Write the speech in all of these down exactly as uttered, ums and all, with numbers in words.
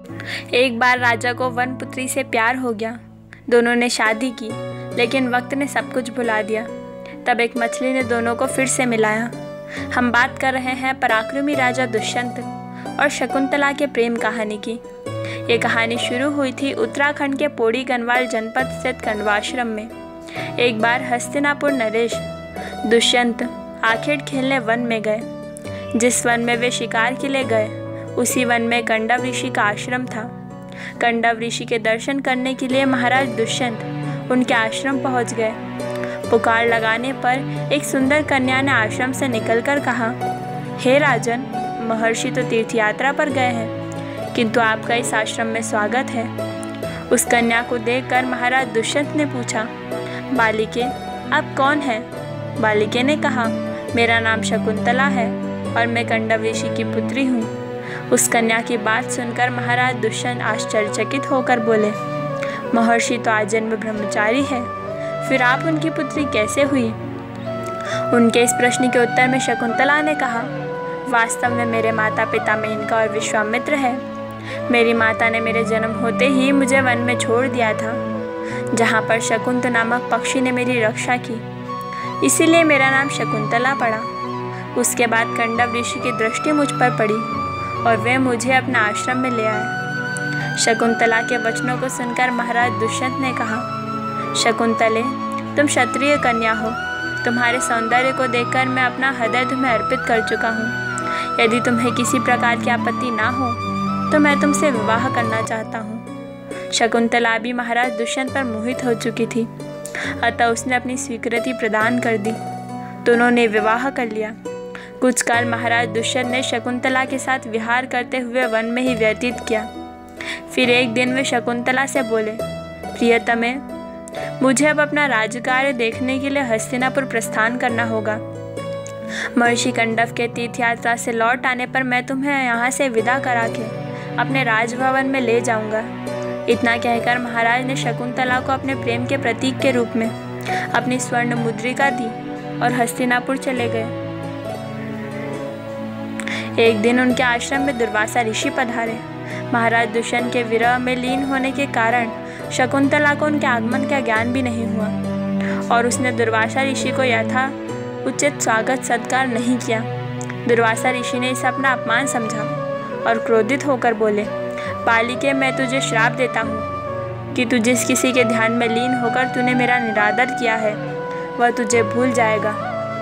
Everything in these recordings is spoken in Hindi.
एक बार राजा को वन पुत्री से प्यार हो गया। दोनों ने शादी की, लेकिन वक्त ने सब कुछ भुला दिया। तब एक मछली ने दोनों को फिर से मिलाया। हम बात कर रहे हैं पराक्रमी राजा दुष्यंत और शकुंतला के प्रेम कहानी की। ये कहानी शुरू हुई थी उत्तराखंड के पौड़ी गढ़वाल जनपद स्थित कण्वाश्रम में। एक बार हस्तिनापुर नरेश दुष्यंत आखेट खेलने वन में गए। जिस वन में वे शिकार के लिए गए, उसी वन में कंडव ऋषि का आश्रम था। कंडव ऋषि के दर्शन करने के लिए महाराज दुष्यंत उनके आश्रम पहुंच गए। पुकार लगाने पर एक सुंदर कन्या ने आश्रम से निकलकर कहा, हे राजन, महर्षि तो तीर्थ यात्रा पर गए हैं, किंतु आपका इस आश्रम में स्वागत है। उस कन्या को देखकर महाराज दुष्यंत ने पूछा, बालिके, आप कौन हैं? बालिके ने कहा, मेरा नाम शकुंतला है और मैं कंडव ऋषि की पुत्री हूँ। उस कन्या की बात सुनकर महाराज दुष्यंत आश्चर्यचकित होकर बोले, महर्षि तो आजन्म ब्रह्मचारी है, फिर आप उनकी पुत्री कैसे हुई? उनके इस प्रश्न के उत्तर में शकुंतला ने कहा, वास्तव में मेरे माता पिता मेनका और विश्वामित्र है। मेरी माता ने मेरे जन्म होते ही मुझे वन में छोड़ दिया था, जहाँ पर शकुंत नामक पक्षी ने मेरी रक्षा की, इसीलिए मेरा नाम शकुंतला पड़ा। उसके बाद कंडव ऋषि की दृष्टि मुझ पर पड़ी और वे मुझे अपना आश्रम में ले आए। शकुंतला के वचनों को सुनकर महाराज दुष्यंत ने कहा, शकुंतले, तुम क्षत्रिय कन्या हो। तुम्हारे सौंदर्य को देखकर मैं अपना हृदय तुम्हें अर्पित कर चुका हूँ। यदि तुम्हें किसी प्रकार की आपत्ति ना हो तो मैं तुमसे विवाह करना चाहता हूँ। शकुंतला भी महाराज दुष्यंत पर मोहित हो चुकी थी, अतः उसने अपनी स्वीकृति प्रदान कर दी। दोनों ने विवाह कर लिया। कुछ काल महाराज दुष्यंत ने शकुंतला के साथ विहार करते हुए वन में ही व्यतीत किया। फिर एक दिन वे शकुंतला से बोले, प्रियतमे, मुझे अब अपना राजकार्य देखने के लिए हस्तिनापुर प्रस्थान करना होगा। महर्षि कंडव के तीर्थ यात्रा से लौट आने पर मैं तुम्हें यहाँ से विदा करा के अपने राजभवन में ले जाऊंगा। इतना कहकर महाराज ने शकुंतला को अपने प्रेम के प्रतीक के रूप में अपनी स्वर्ण मुद्रिका दी और हस्तिनापुर चले गए। एक दिन उनके आश्रम में दुर्वासा ऋषि पधारे। महाराज दुष्यंत के विरह में लीन होने के कारण शकुंतला को उनके आगमन का ज्ञान भी नहीं हुआ और उसने दुर्वासा ऋषि को यथा उचित स्वागत सत्कार नहीं किया। दुर्वासा ऋषि ने इसे अपना अपमान समझा और क्रोधित होकर बोले, बालिके, मैं तुझे श्राप देता हूँ कि तू जिस किसी के ध्यान में लीन होकर तूने मेरा निरादर किया है, वह तुझे भूल जाएगा।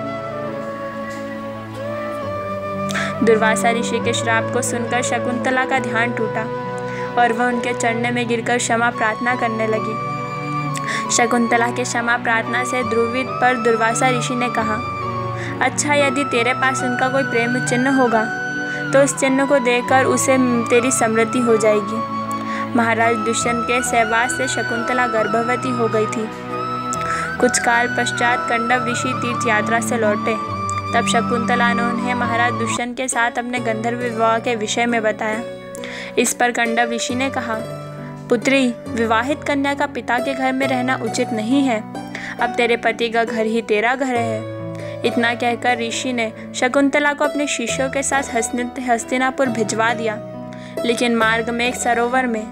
दुर्वासा ऋषि के श्राप को सुनकर शकुंतला का ध्यान टूटा और वह उनके चरणों में गिरकर क्षमा प्रार्थना करने लगी। शकुंतला के क्षमा प्रार्थना से ध्रुवित पर दुर्वासा ऋषि ने कहा, अच्छा, यदि तेरे पास उनका कोई प्रेम चिन्ह होगा तो उस चिन्ह को देखकर उसे तेरी समृद्धि हो जाएगी। महाराज दुष्यंत के सहवास से शकुंतला गर्भवती हो गई थी। कुछ काल पश्चात कंडव ऋषि तीर्थ यात्रा से लौटे। तब शकुंतला ने उन्हें महाराज दुष्यंत के साथ अपने गंधर्व विवाह के विषय में बताया। इस पर कंडव ऋषि ने कहा, पुत्री, विवाहित कन्या का पिता के घर में रहना उचित नहीं है। अब तेरे पति का घर ही तेरा घर है। इतना कहकर ऋषि ने शकुंतला को अपने शिष्यों के साथ हस्तिनापुर भिजवा दिया। लेकिन मार्ग में एक सरोवर में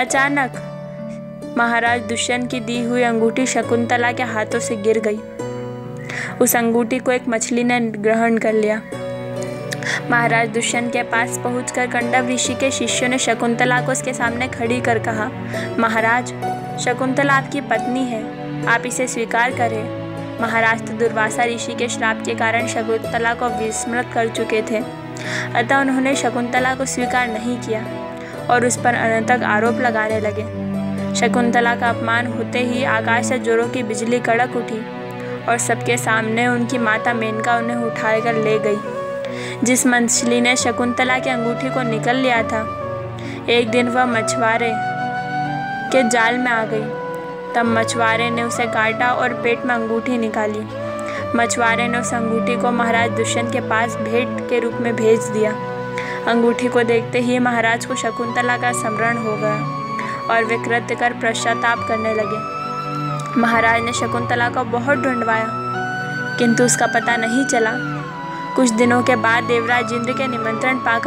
अचानक महाराज दुष्यंत की दी हुई अंगूठी शकुंतला के हाथों से गिर गई। उस अंगूठी को एक मछली ने ग्रहण कर लिया। महाराज दुष्यंत के पास पहुंचकर कंडव ऋषि के शिष्यों ने शकुंतला को उसके सामने खड़ी कर कहा, महाराज, शकुंतला आपकी पत्नी है, आप इसे स्वीकार करें। महाराज तो दुर्वासा ऋषि के श्राप के कारण शकुंतला को विस्मृत कर चुके थे, अतः उन्होंने शकुंतला को स्वीकार नहीं किया और उस पर अनंतक आरोप लगाने लगे। शकुंतला का अपमान होते ही आकाश से जोरों की बिजली कड़क उठी और सबके सामने उनकी माता मेनका उन्हें उठाकर ले गई। जिस मछली ने शकुंतला की अंगूठी को निकल लिया था, एक दिन वह मछुआरे के जाल में आ गई। तब मछुआरे ने उसे काटा और पेट में अंगूठी निकाली। मछुआरे ने उस अंगूठी को महाराज दुष्यंत के पास भेंट के रूप में भेज दिया। अंगूठी को देखते ही महाराज को शकुंतला का स्मरण हो गया और वे कृत्य कर पश्चाताप करने लगे। महाराज ने शकुंतला को बहुत ढूंढवाया, किंतु उसका पता नहीं चला। कुछ दिनों के बाद देवराज इंद्र के निमंत्रण पाकर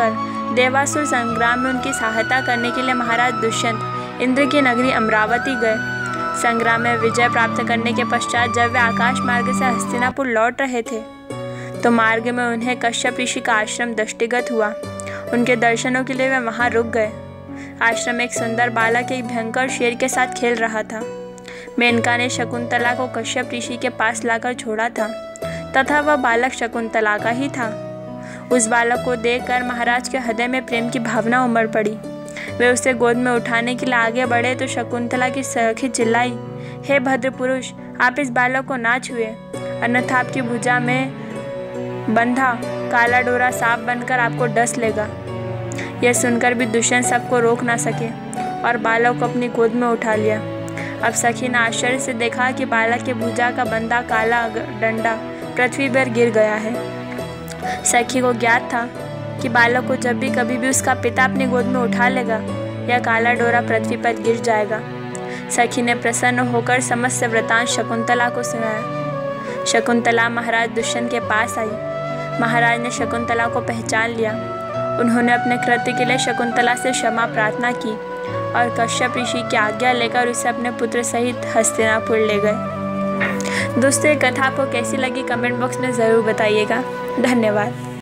देवासुर संग्राम में उनकी सहायता करने के लिए महाराज दुष्यंत इंद्र की नगरी अमरावती गए। संग्राम में विजय प्राप्त करने के पश्चात जब वे आकाश मार्ग से हस्तिनापुर लौट रहे थे तो मार्ग में उन्हें कश्यप ऋषि का आश्रम दृष्टिगत हुआ। उनके दर्शनों के लिए वे वहां रुक गए। आश्रम में एक सुंदर बालक एक भयंकर शेर के साथ खेल रहा था। मेनका ने शकुंतला को कश्यप ऋषि के पास लाकर छोड़ा था तथा वह बालक शकुंतला का ही था। उस बालक को देखकर महाराज के हृदय में प्रेम की भावना उमड़ पड़ी। वे उसे गोद में उठाने के लिए आगे बढ़े तो शकुंतला की सखी चिल्लाई, हे भद्र पुरुष, आप इस बालक को ना छुए, अन्यथा आपकी भुजा में बंधा काला डोरा सांप बनकर आपको डस लेगा। यह सुनकर भी दुष्यंत सबको रोक ना सके और बालक को अपनी गोद में उठा लिया। अब सखी ने आश्चर्य से देखा कि बालक के भुजा का बंधा काला डंडा पृथ्वी पर गिर गया है। सखी को ज्ञात था कि बालक को जब भी कभी भी उसका पिता अपनी गोद में उठा लेगा यह काला डोरा पृथ्वी पर गिर जाएगा। सखी ने प्रसन्न होकर समस्त वृतांत शकुंतला को सुनाया। शकुंतला महाराज दुष्यंत के पास आई। महाराज ने शकुंतला को पहचान लिया। उन्होंने अपने कृत्य के लिए शकुंतला से क्षमा प्रार्थना की और कश्यप ऋषि की आज्ञा लेकर उसे अपने पुत्र सहित हस्तिनापुर ले गए। दोस्तों, ये कथा आपको कैसी लगी कमेंट बॉक्स में ज़रूर बताइएगा। धन्यवाद।